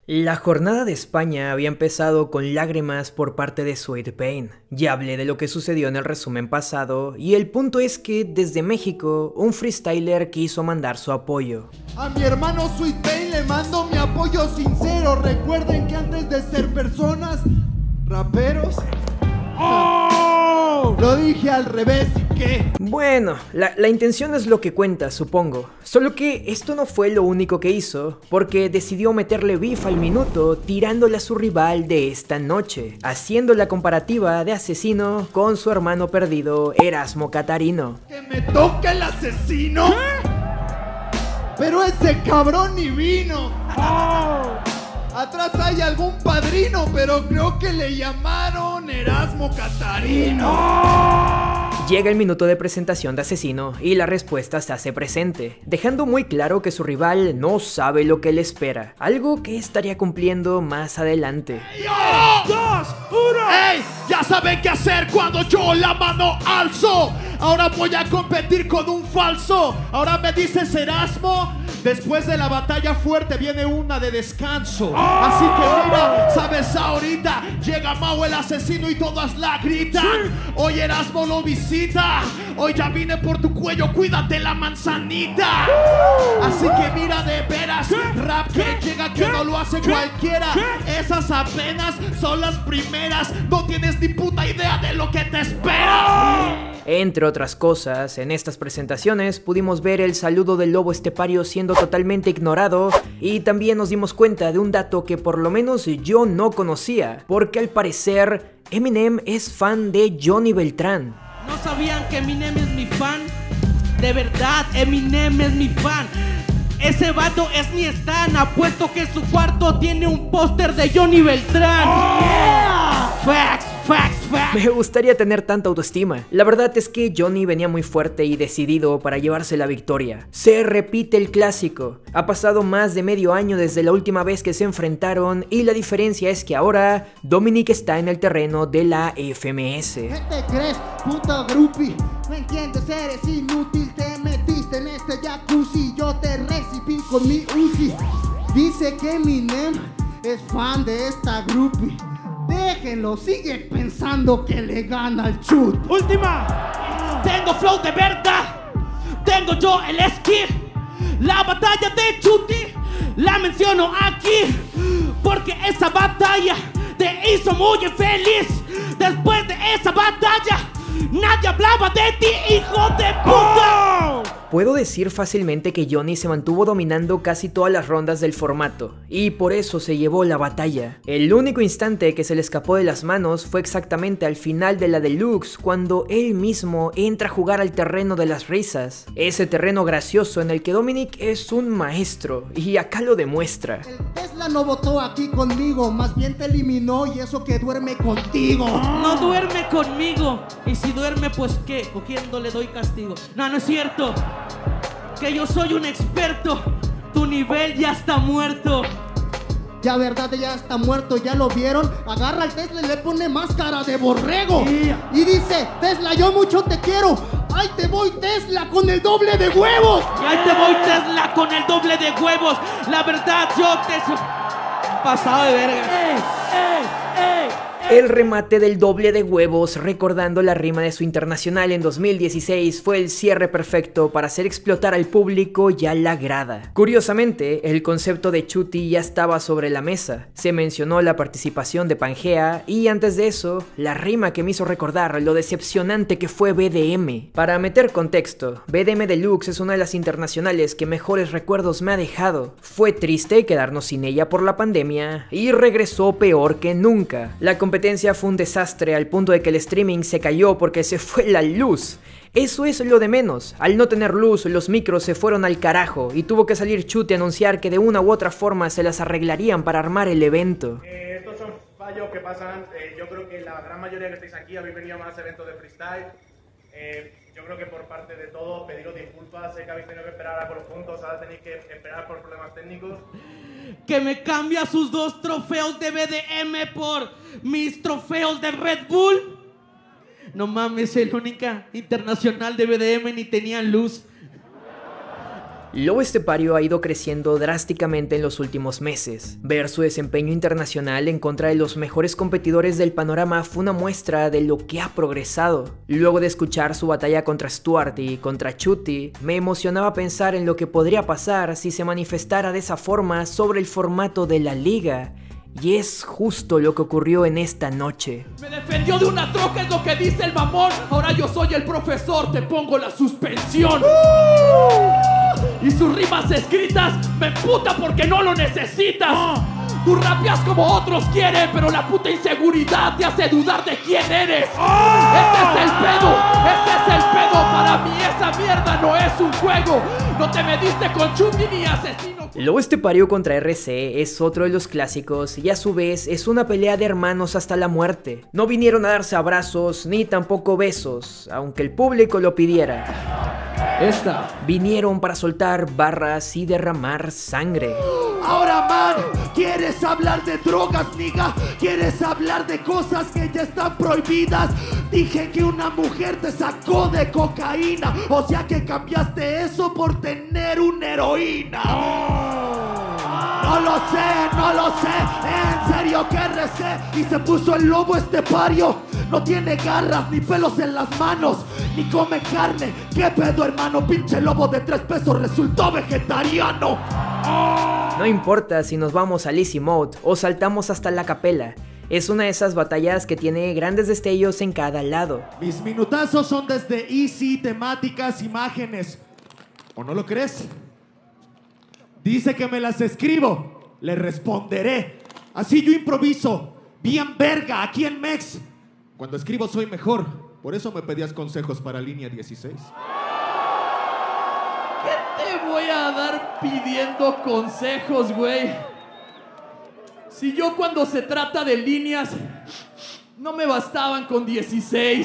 La jornada de España había empezado con lágrimas por parte de Sweet Pain. Ya hablé de lo que sucedió en el resumen pasado, y el punto es que desde México, un freestyler quiso mandar su apoyo. A mi hermano Sweet Pain le mando mi apoyo sincero. Recuerden que antes de ser personas, raperos... ¡Oh! Lo dije al revés, ¿y qué? Bueno, la intención es lo que cuenta, supongo. Solo que esto no fue lo único que hizo, porque decidió meterle beef al minuto tirándole a su rival de esta noche, haciendo la comparativa de Asesino con su hermano perdido, Erasmo Catarino. ¿Que me toca el asesino? ¿Qué? Pero ese cabrón ni vino. ¡Oh! Atrás hay algún padrino, pero creo que le llamaron Erasmo Catarino. Llega el minuto de presentación de Asesino y la respuesta se hace presente, dejando muy claro que su rival no sabe lo que le espera, algo que estaría cumpliendo más adelante. ¡2, 1! ¡Ey! Ya saben qué hacer cuando yo la mano alzo. Ahora voy a competir con un falso. Ahora me dices Erasmo. Después de la batalla fuerte viene una de descanso. Así que mira, sabes ahorita llega Mau el asesino y todas la gritan. Hoy Erasmo lo visita. Hoy ya vine por tu cuello, cuídate la manzanita. Así que mira de veras, rap que llega que no lo hace cualquiera. Esas apenas son las primeras. No tienes ni puta idea de lo que te espera. Entre otras cosas, en estas presentaciones pudimos ver el saludo del lobo estepario siendo totalmente ignorado, y también nos dimos cuenta de un dato que por lo menos yo no conocía, porque al parecer Eminem es fan de Johnny Beltrán. ¿No sabían que Eminem es mi fan? De verdad, Eminem es mi fan. Ese vato es mi stan. Apuesto que su cuarto tiene un póster de Johnny Beltrán. ¡Oh! Yeah. Facts. Me gustaría tener tanta autoestima. La verdad es que Johnny venía muy fuerte y decidido para llevarse la victoria. Se repite el clásico. Ha pasado más de medio año desde la última vez que se enfrentaron, y la diferencia es que ahora Dominic está en el terreno de la FMS. ¿Qué te crees, puta groupie? No entiendes, eres inútil. Te metiste en este jacuzzi. Yo te recibí con mi Uzi. Dice que Eminem es fan de esta groupie. Déjenlo, sigue pensando que le gana el chut. Última. Tengo flow de verdad. Tengo yo el skill. La batalla de Chuti la menciono aquí, porque esa batalla te hizo muy infeliz. Después de esa batalla nadie hablaba de ti, hijo de puta. Puedo decir fácilmente que Johnny se mantuvo dominando casi todas las rondas del formato, y por eso se llevó la batalla. El único instante que se le escapó de las manos fue exactamente al final de la Deluxe, cuando él mismo entra a jugar al terreno de las risas. Ese terreno gracioso en el que Dominic es un maestro, y acá lo demuestra. El Tesla no votó aquí conmigo, más bien te eliminó, y eso que duerme contigo. No duerme conmigo, y si duerme pues qué, cogiendo le doy castigo. No es cierto. Que yo soy un experto. Tu nivel ya está muerto. Ya verdad, ya está muerto, ya lo vieron. Agarra al Tesla y le pone máscara de borrego. Y dice, Tesla, yo mucho te quiero. Ahí te voy, Tesla, con el doble de huevos. Y ahí te voy, Tesla, con el doble de huevos. La verdad, yo te... pasado de verga. El remate del doble de huevos, recordando la rima de su internacional en 2016, fue el cierre perfecto para hacer explotar al público y a la grada. Curiosamente, el concepto de Chuti ya estaba sobre la mesa. Se mencionó la participación de Pangea, y antes de eso, la rima que me hizo recordar lo decepcionante que fue BDM. Para meter contexto, BDM Deluxe es una de las internacionales que mejores recuerdos me ha dejado. Fue triste quedarnos sin ella por la pandemia, y regresó peor que nunca. La competencia fue un desastre al punto de que el streaming se cayó porque se fue la luz. Eso es lo de menos. Al no tener luz, los micros se fueron al carajo y tuvo que salir Chuti a anunciar que de una u otra forma se las arreglarían para armar el evento. Estos son fallos que pasan. Yo creo que la gran mayoría que estáis aquí habéis venido a más eventos de freestyle. Yo creo que por parte de todos pediros disculpas. Sé que habéis tenido que esperar a por los puntos, ahora tenéis que esperar por problemas técnicos. Que me cambia sus 2 trofeos de BDM por mis trofeos de Red Bull. No mames, el única internacional de BDM ni tenía luz. Lobo Estepario ha ido creciendo drásticamente en los últimos meses. Ver su desempeño internacional en contra de los mejores competidores del panorama fue una muestra de lo que ha progresado. Luego de escuchar su batalla contra Stuart y contra Chuty, me emocionaba pensar en lo que podría pasar si se manifestara de esa forma sobre el formato de la liga. Y es justo lo que ocurrió en esta noche. Me defendió de una troca, es lo que dice el mamón. Ahora yo soy el profesor, te pongo la suspensión. Y sus rimas escritas me emputa porque no lo necesitas. Tú rapeas como otros quieren, pero la puta inseguridad te hace dudar de quién eres. Este es el pedo, este es el pedo. Para mí esa mierda no es un juego. No te mediste con Chuty ni asesino. Lobo Estepario contra RC es otro de los clásicos y a su vez es una pelea de hermanos hasta la muerte. No vinieron a darse abrazos ni tampoco besos, aunque el público lo pidiera. Vinieron para soltar barras y derramar sangre. Ahora, man, ¿quieres hablar de drogas, nigga? ¿Quieres hablar de cosas que ya están prohibidas? Dije que una mujer te sacó de cocaína, o sea que cambiaste eso por tener una heroína. No lo sé, en serio que recé y se puso el Lobo Estepario. No tiene garras ni pelos en las manos, ni come carne. ¿Qué pedo, hermano? Pinche lobo de 3 pesos resultó vegetariano. No importa si nos vamos al Easy Mode o saltamos hasta la capela. Es una de esas batallas que tiene grandes destellos en cada lado. Mis minutazos son desde Easy, temáticas, imágenes. ¿O no lo crees? Dice que me las escribo, le responderé. Así yo improviso, bien verga, aquí en Mex. Cuando escribo soy mejor, por eso me pedías consejos para línea 16. ¿Qué te voy a dar pidiendo consejos, güey? Si yo cuando se trata de líneas, no me bastaban con 16.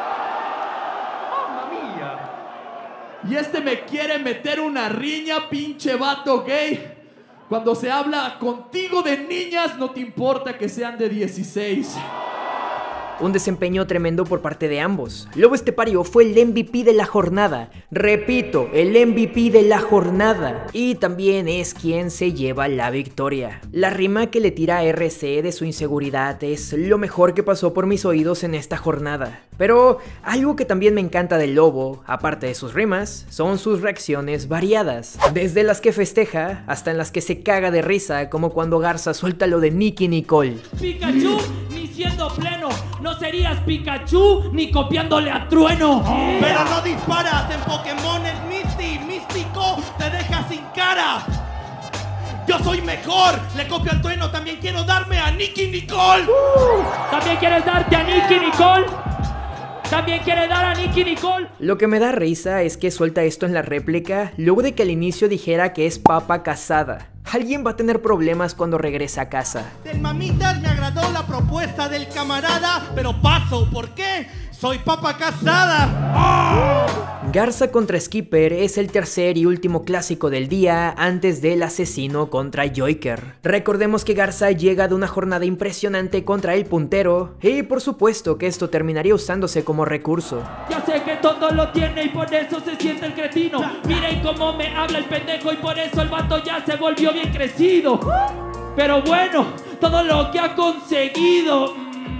Y este me quiere meter una riña, pinche vato gay. Cuando se habla contigo de niñas, no te importa que sean de 16. Un desempeño tremendo por parte de ambos. Lobo Estepario fue el MVP de la jornada. Repito, el MVP de la jornada. Y también es quien se lleva la victoria. La rima que le tira a RC de su inseguridad es lo mejor que pasó por mis oídos en esta jornada. Pero algo que también me encanta del Lobo, aparte de sus rimas, son sus reacciones variadas. Desde las que festeja hasta en las que se caga de risa, como cuando Garza suelta lo de Nicki Nicole. Pikachu, ni siendo pleno, no serías Pikachu ni copiándole a Trueno. Pero no disparas en Pokémon, es místico, te deja sin cara. Yo soy mejor, le copio al Trueno, también quiero darme a Nicki Nicole. ¿También quieres darte a Nicki Nicole? ¿También quiere dar a Nicki Nicole? Lo que me da risa es que suelta esto en la réplica luego de que al inicio dijera que es papa casada. Alguien va a tener problemas cuando regrese a casa. Del mamitas me agradó la propuesta del camarada, pero paso, ¿por qué? Soy papa casada. Garza contra Skipper es el tercer y último clásico del día antes del asesino contra Joyker. Recordemos que Garza llega de una jornada impresionante contra el puntero y por supuesto que esto terminaría usándose como recurso. Ya sé que todo lo tiene y por eso se siente el cretino. Miren cómo me habla el pendejo y por eso el vato ya se volvió bien crecido. Pero bueno, todo lo que ha conseguido,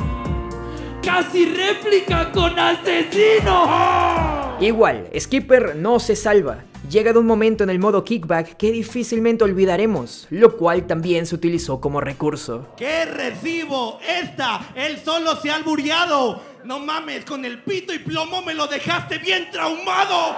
casi réplica con asesino. Igual, Skipper no se salva. Llega de un momento en el modo kickback que difícilmente olvidaremos, lo cual también se utilizó como recurso. ¿Qué recibo? Él solo se ha albureado. No mames, con el pito y plomo me lo dejaste bien traumado.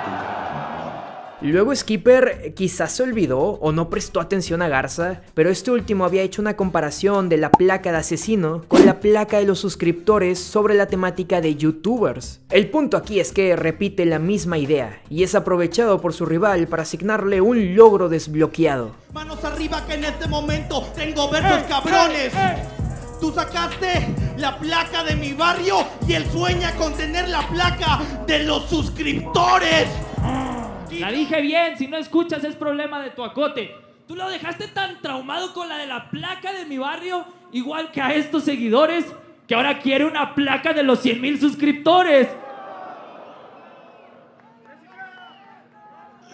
Luego Skipper quizás se olvidó o no prestó atención a Garza, pero este último había hecho una comparación de la placa de asesino con la placa de los suscriptores sobre la temática de youtubers. El punto aquí es que repite la misma idea y es aprovechado por su rival para asignarle un logro desbloqueado. Manos arriba que en este momento tengo versos cabrones. Tú sacaste la placa de mi barrio y él sueña con tener la placa de los suscriptores. La dije bien, si no escuchas es problema de tu acote. Tú lo dejaste tan traumado con la de la placa de mi barrio, igual que a estos seguidores, que ahora quiere una placa de los 100,000 suscriptores.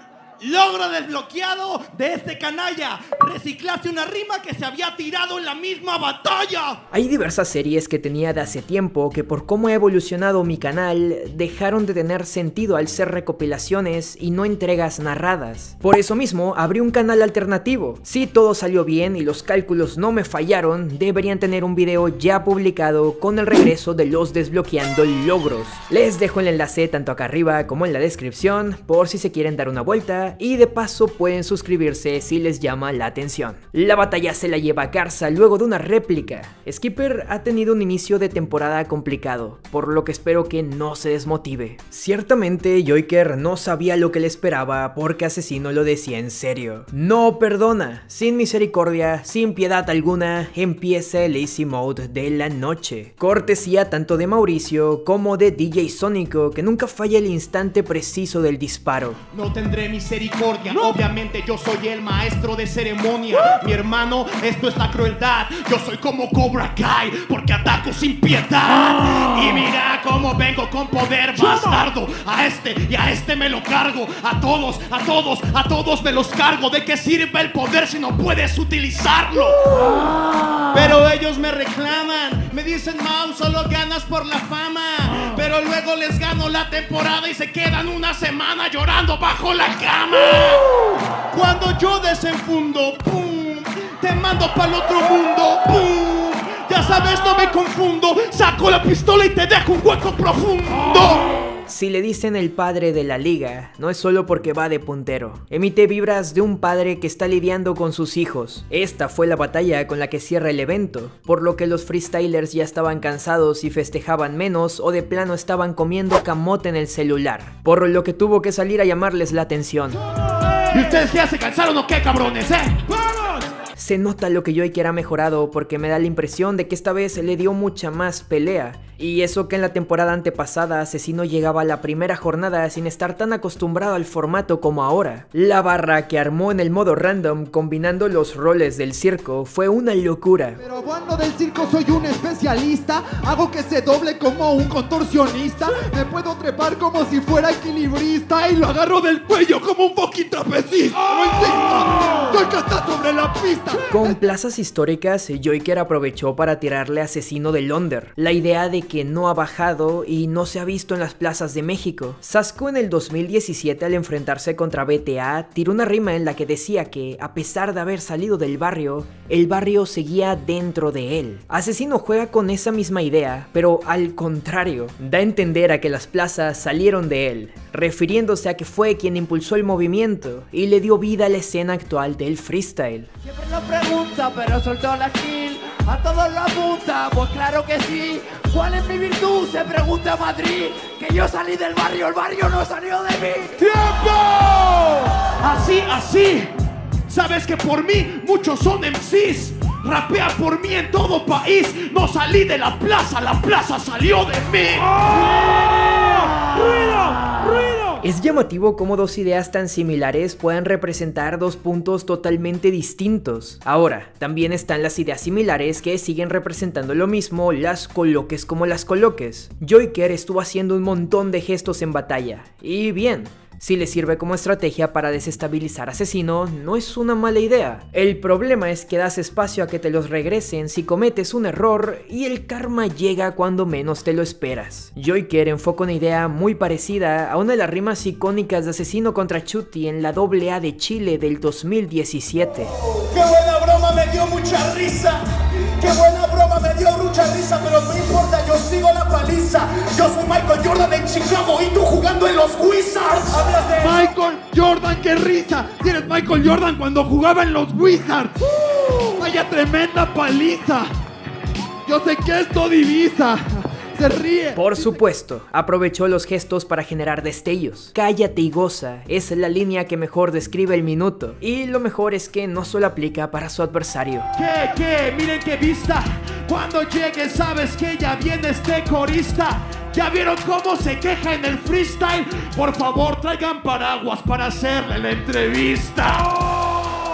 Logro desbloqueado de este canalla. Reciclaste una rima que se había tirado en la misma batalla. Hay diversas series que tenía de hace tiempo que por cómo ha evolucionado mi canal dejaron de tener sentido al ser recopilaciones y no entregas narradas. Por eso mismo abrí un canal alternativo. Si todo salió bien y los cálculos no me fallaron, deberían tener un video ya publicado con el regreso de los desbloqueando logros. Les dejo el enlace tanto acá arriba como en la descripción por si se quieren dar una vuelta. Y de paso pueden suscribirse si les llama la atención. La batalla se la lleva Garza luego de una réplica. Skipper ha tenido un inicio de temporada complicado, por lo que espero que no se desmotive. Ciertamente Joyker no sabía lo que le esperaba porque Asesino lo decía en serio. No perdona, sin misericordia, sin piedad alguna, empieza el Easy Mode de la noche. Cortesía tanto de Mauricio como de DJ Sónico, que nunca falla el instante preciso del disparo. No tendré misericordia, obviamente yo soy el maestro de ceremonia. Mi hermano, esto es la crueldad. Yo soy como Cobra Kai, porque ataco sin piedad. Y mira cómo vengo con poder, bastardo. A este me lo cargo. A todos me los cargo. ¿De qué sirve el poder si no puedes utilizarlo? Pero ellos me reclaman, me dicen, Mau, solo ganas por la fama. Pero luego les gano la temporada y se quedan una semana llorando bajo la cama. Cuando yo desenfundo, ¡pum!, te mando pa'l otro mundo, ¡pum! Ya sabes, no me confundo, saco la pistola y te dejo un hueco profundo. Si le dicen el padre de la liga, no es solo porque va de puntero. Emite vibras de un padre que está lidiando con sus hijos. Esta fue la batalla con la que cierra el evento, por lo que los freestylers ya estaban cansados y festejaban menos o de plano estaban comiendo camote en el celular, por lo que tuvo que salir a llamarles la atención. ¿Y ustedes ya se cansaron o qué, cabrones, ¡Vamos! Se nota lo que Joyker ha mejorado porque me da la impresión de que esta vez le dio mucha más pelea. Y eso que en la temporada antepasada Asesino llegaba a la primera jornada sin estar tan acostumbrado al formato como ahora. La barra que armó en el modo random combinando los roles del circo fue una locura. Pero hablando del circo soy un especialista. Hago que se doble como un contorsionista. Me puedo trepar como si fuera equilibrista. Y lo agarro del cuello como un fucking trapecista. ¡No insista! ¡Joyker está sobre la pista! Con plazas históricas, Joyker aprovechó para tirarle a Asesino del under. La idea de que no ha bajado y no se ha visto en las plazas de México. Sasco en el 2017 al enfrentarse contra BTA tiró una rima en la que decía que a pesar de haber salido del barrio, el barrio seguía dentro de él. Asesino juega con esa misma idea, pero al contrario, da a entender a que las plazas salieron de él, refiriéndose a que fue quien impulsó el movimiento y le dio vida a la escena actual del freestyle. Siempre lo pregunta, pero soltó la kill. A todos lo apunta, pues claro que sí. ¿Cuál es mi virtud? Se pregunta Madrid. Que yo salí del barrio, el barrio no salió de mí. ¡Tiempo! Así. Sabes que por mí muchos son MCs. Rapea por mí en todo país. No salí de la plaza salió de mí. ¡Ruido! Es llamativo cómo dos ideas tan similares puedan representar dos puntos totalmente distintos. Ahora, también están las ideas similares que siguen representando lo mismo, las coloques como las coloques. Joyker estuvo haciendo un montón de gestos en batalla, y bien. Si le sirve como estrategia para desestabilizar a Asesino, no es una mala idea. El problema es que das espacio a que te los regresen si cometes un error y el karma llega cuando menos te lo esperas. Joyker enfoca una idea muy parecida a una de las rimas icónicas de Asesino contra Chuty en la AA de Chile del 2017. ¡Qué buena broma! Me dio mucha risa. ¡Qué buena broma! Me dio mucha risa, pero no importa, yo sigo la paliza. Yo soy Michael Jordan en Chicago y tú jugando en los Wizards. Michael Jordan, qué risa. Tienes Michael Jordan cuando jugaba en los Wizards. Vaya tremenda paliza. Yo sé que esto divisa. Se ríe. Por supuesto, aprovechó los gestos para generar destellos. Cállate y goza es la línea que mejor describe el minuto. Y lo mejor es que no solo aplica para su adversario. ¿Qué? Miren qué vista. Cuando llegue sabes que ya viene este corista. ¿Ya vieron cómo se queja en el freestyle? Por favor, traigan paraguas para hacerle la entrevista.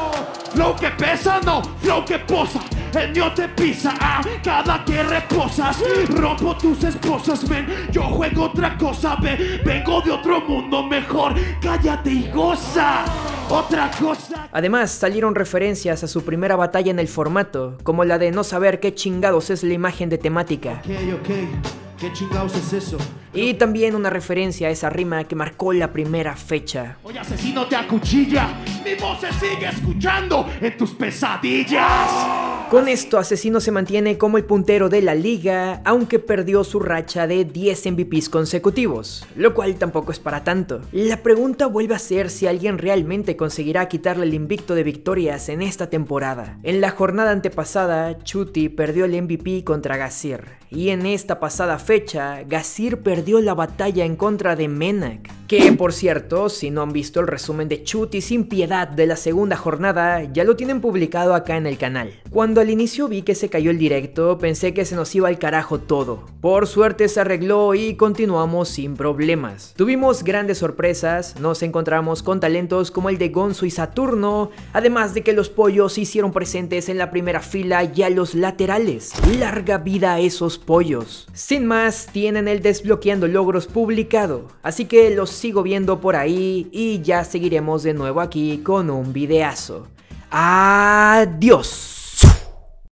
Flow que pesa, no, flow que posa. El mío te pisa, cada que reposas. Rompo tus esposas, men. Yo juego otra cosa, vengo de otro mundo mejor. Cállate y goza. Otra cosa. Además, salieron referencias a su primera batalla en el formato, como la de no saber qué chingados es la imagen de temática. Ok. ¿Qué chingados es eso? Y también una referencia a esa rima que marcó la primera fecha. Oye, asesino te acuchilla. Mi voz se sigue escuchando en tus pesadillas. Con esto, Asesino se mantiene como el puntero de la liga, aunque perdió su racha de 10 MVPs consecutivos, lo cual tampoco es para tanto. La pregunta vuelve a ser si alguien realmente conseguirá quitarle el invicto de victorias en esta temporada. En la jornada antepasada, Chuty perdió el MVP contra Gazir, y en esta pasada fecha, Gazir perdió la batalla en contra de Menak. Que por cierto, si no han visto el resumen de Chuty sin piedad de la segunda jornada, ya lo tienen publicado acá en el canal. Cuando al inicio vi que se cayó el directo, pensé que se nos iba al carajo todo. Por suerte se arregló y continuamos sin problemas. Tuvimos grandes sorpresas, nos encontramos con talentos como el de Gonzo y Saturno, además de que los pollos se hicieron presentes en la primera fila y a los laterales. Larga vida a esos pollos. Sin más, tienen el desbloqueando logros publicado, así que los sigo viendo por ahí y ya seguiremos de nuevo aquí con un videazo. ¡Adiós!